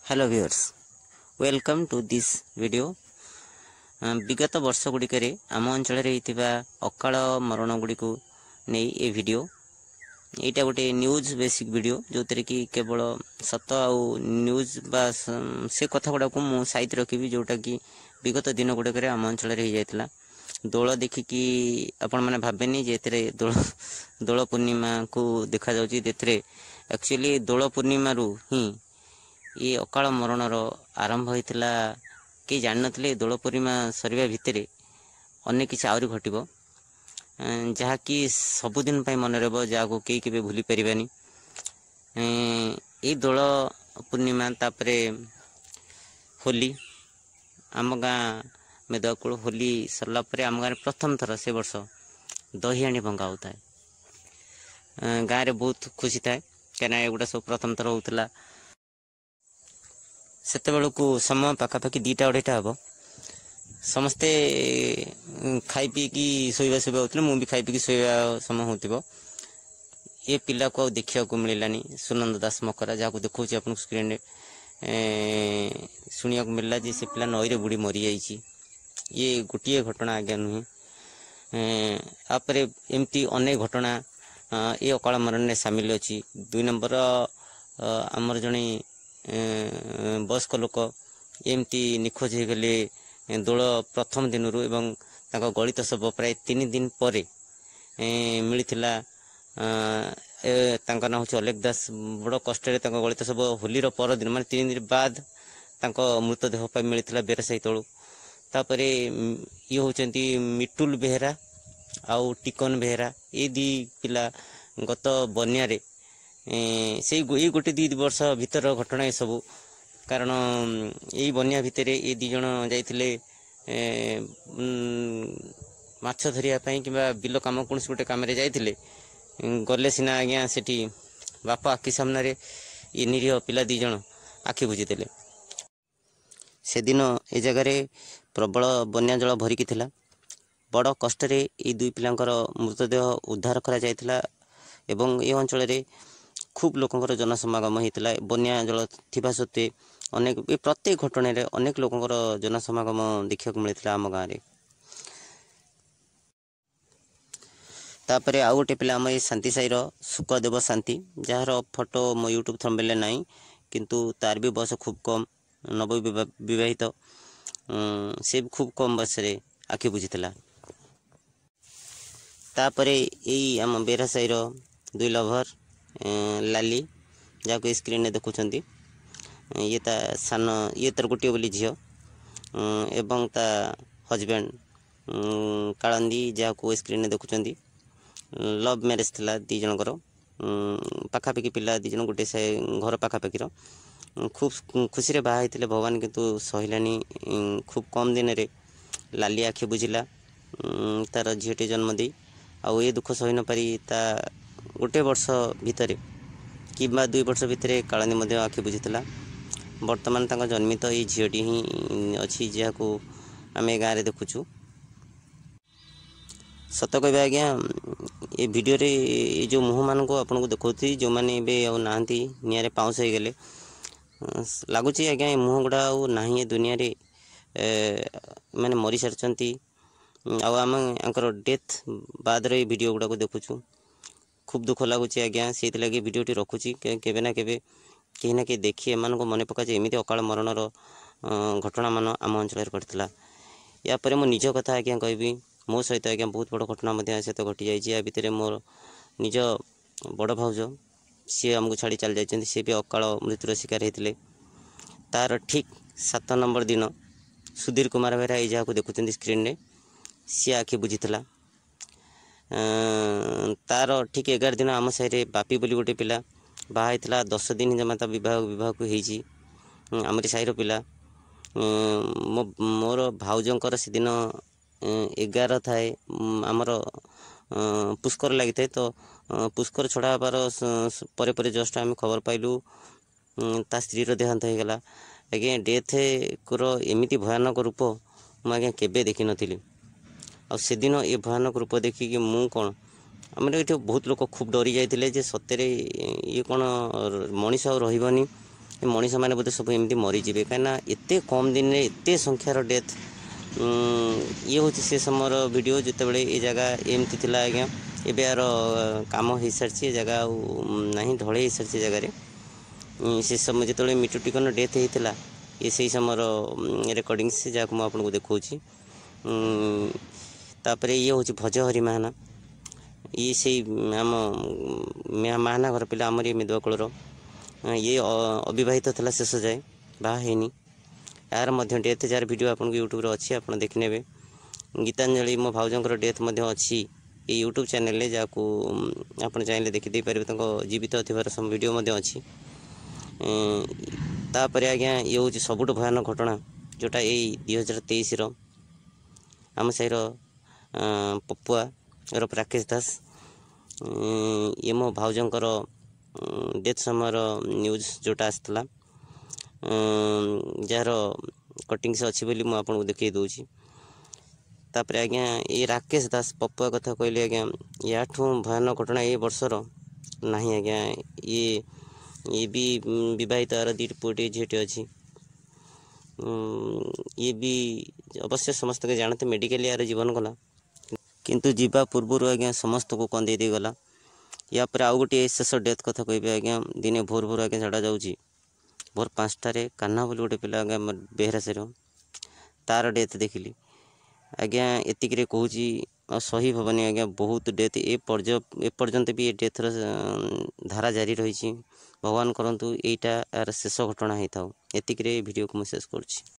Hello viewers, welcome to this video. विगत वर्ष गुड़िक आम अंचल अकाल मरण गुड़ी को नहीं ये वीडियो यहाँ गोटे न्यूज बेसिक वीडियो जो थे कि केवल सत आउ न्यूज बा से कथा गुड़ा को मुझे साइड रखी जोटा कि विगत दिन गुड़िक आम अंचल हो जाता दोल देखिकी आपण मैंने भावेनि जे दोल पूर्णिमा को देखा जाऊँगी एक्चुअली दोल पूर्णिमा ही ये अकाल मरणर आरंभ होता कि जान नी दोल पूर्णिमा सरिया भितर अनेक किसी आहरी घटब जहाँकि सबुदिन मन रहा जहाँ को कई के भूली पारानी ये दोल पूर्णिमा तापर होली आम गाँ मेदकुल होली सरला आम गाँव प्रथम थर से वर्ष दही आनी भंगा होता है। गाँव में बहुत खुशी थाए कहीं एगुटा सब प्रथम थर होता सेत बेलू समय पाखापाखि 2टा 2:30 हम समस्ते खाई पीकी शोवा शोवा होते मुझे खाई पीकी शोवा समय हो ये पिला को देखा मिलानी सुनंद दास मकरा जहाँ को देखा आप स्क्रीन शुणा मिलला जे से पिला नई बुड़ी मरी जाइए ये गोटे घटना आज्ञा नुहे आपरे एमती अनेक घटना ये अकाल मरण में सामिल अच्छी 2 नंबर आमर जड़े वयस्क लोक एमती निखोज हो गले दोल प्रथम दिन एवं गलित शव प्राय 3 दिन पर मिलता ना हूँ अलेख दास बड़ कष्ट गलित शव होलीर पर दिन माने 3 दिन बाद मृतदेह मिलता बेरसाई तलू तापर ये होचंती मिटुल बेहरा आउ टिकन बेहरा ये 2 पिला गत बन्यारे से ये गोटे 2 वर्ष भीतर घटना ये सब कारण यही बन्या भितर ये 2 जन जाइथिले माछ धरिया कि बिल कम कौन गोटे कम जाइथिले गले सिना आज्ञा सेठी बापा आखि सामने ये निरीह पिला 2 जन आखि बुझीदेले से दिन ए जगार प्रबल बन्या जल भरिकी थिला बड़ कष्ट ये 2 पिलांकर मृतदेह उद्धार करा जायथिला एवं ये अंचल खूब लोकंर जनसमागम होता बन्या जल थिबा सत्वे अनेक प्रत्येक घटना अनेक लोकंर जनसमागम देखा मिलता आम गाँव में तापर आउ गोटे पिला आम शांति साईर सुखदेव शांति जार फोटो मो यूट्यूब थंबनेल ना किंतु तार भी बयस खूब कम नव विवाहित से भी खूब कम बयस आखि बुझीला तापर यही आम बेरा साईर 2 लभर लाली जहाँ को स्क्रीन में देखुं ये ता सान ये तार गोटे बोली झील एवं ता हजबैंड कालंदी जहाँ को स्क्रीन में देखुं लव मैरेज थिला 2 जनकर पाखापाखि पिला 2 जन गोटे से घर पाखापाखि खूब खुशी बाहा होते भगवान किंतु सहलानी खूब कम दिन रे लाली आखि बुझिला तार झीटे जन्म दे आउ ये दुख सही न पारी ता गोटे वर्ष भितर कि 2 वर्ष भितर कालनी आखि बुझीला बर्तमान जन्मित ये झीटी ही अच्छी जहाँ को आम गाँव में देखुचु सत कह आज्ञा ये वीडियो रे ये जो मुँह मान को आपको देखी जो मैंने नहांती निआरे पाउस हो गले लगुच आज्ञा ये मुँह गुड़ा ना ये दुनिया रे मैंने मरी सारी आम डेथ बाद रे वीडियो गुड़ा को देखुचु खूब दुख लगुच आज्ञा से लगे वीडियोटी रखुची केबे ना केबे कहीं ना कहीं देखी एम को मन पका एमती अकाल मरणर घटना मान आम अंचल घटता यापर मो निज कथा आज्ञा कहबी मो सहित आज्ञा बहुत बड़ घटना सहित घटी जाइए भितर मोर निज बड़ भाउज सी आमको छाड़ी चली जाइए सी भी अकाल मृत्युर शिकार होते तार ठीक 7 नंबर दिन सुधीर कुमार बेहरा ये जहाँ को देखुं स्क्रीन में सी आखि बुझीला तार ठीक 11 दिन आम साहि बापी बोली गोटे पिला बाहा 10 दिन जमा विवाह को होती आमरी साहिर पिला मोर भाउजंकर से दिन 11 थाए आमर पुष्कर लगी था तो पुष्कर छड़ा बार पर जस्ट आम खबर पाइलु ता स्त्री देहांत हो गला आज्ञा डेथ को एमती भयानक रूप मुझे केबे देखी नी आ से दिन ये भयानक रूप देखिकी मु कौन आम ये बहुत लोग खूब डरी जाते सतरे ये कौन मनीष आ रही मनीष मैंने बोधे सब एमती मरीजे कहीं एत कम दिन में एत संख्यार डेथ ये हूँ से समय वीडियो जिते बड़े ये जगह एमती थी आज्ञा एवं यार कम हो सारी जगह ना ढल हो सारी जगह से समय जो मिटू टिकन डेथ होता ये से समय रेकर्डिंग्स जहाँ मुझे देखा तापर ये हूँ भज हरिमाहाना ये से आम माहाना घर पिला आमर ये मेदुआ कूलर ये अविवाहित था शेष जाए बाहनी यार डेथ जार वीडियो आपको यूट्यूब अच्छी आप देखने गीतांजलि मो भाउजर डेथ अच्छी ये यूट्यूब चैनल जहाँ आप चाहिए देखीदे पारे जीवित थोर सब वीडियो अच्छी तापर आज्ञा ये हूँ सबुठ भयानक घटना जोटा यही 2023 आम साईर पपुआ और राकेश दास ये मो भाउजर डेथ समय न्यूज जोटा आसला जार कटिंग्स अच्छी बोली मुझे आपको देखी दूसरी तापर आज्ञा ये राकेश दास पपुआ कथा कहली आज्ञा या भयानक घटना ये वर्षर ना आज्ञा ये भी विवाहित यार 2 पुटी झीटे अच्छी ये भी अवश्य समस्त के जानते मेडिकल यार जीवन गला किंतु जीवा पूर्व आज्ञा समस्त को कंदे दे गला या पर आउ गोटे शेष डेथ कथा कह आज्ञा दिने भोर भोर आज्ञा झाड़ा जाऊँगी भोर 5टारे कान्हा बोली गोटे पिला आज्ञा बेहरासेर तार डेथ देखिली आज्ञा एतिक कहूँ सही हेनी आज्ञा बहुत डेथ एपर्यंत भी ये डेथर धारा जारी रही भगवान करंतु एटा यार शेष घटना होता एतिक वीडियो को मैं शेष करुँच।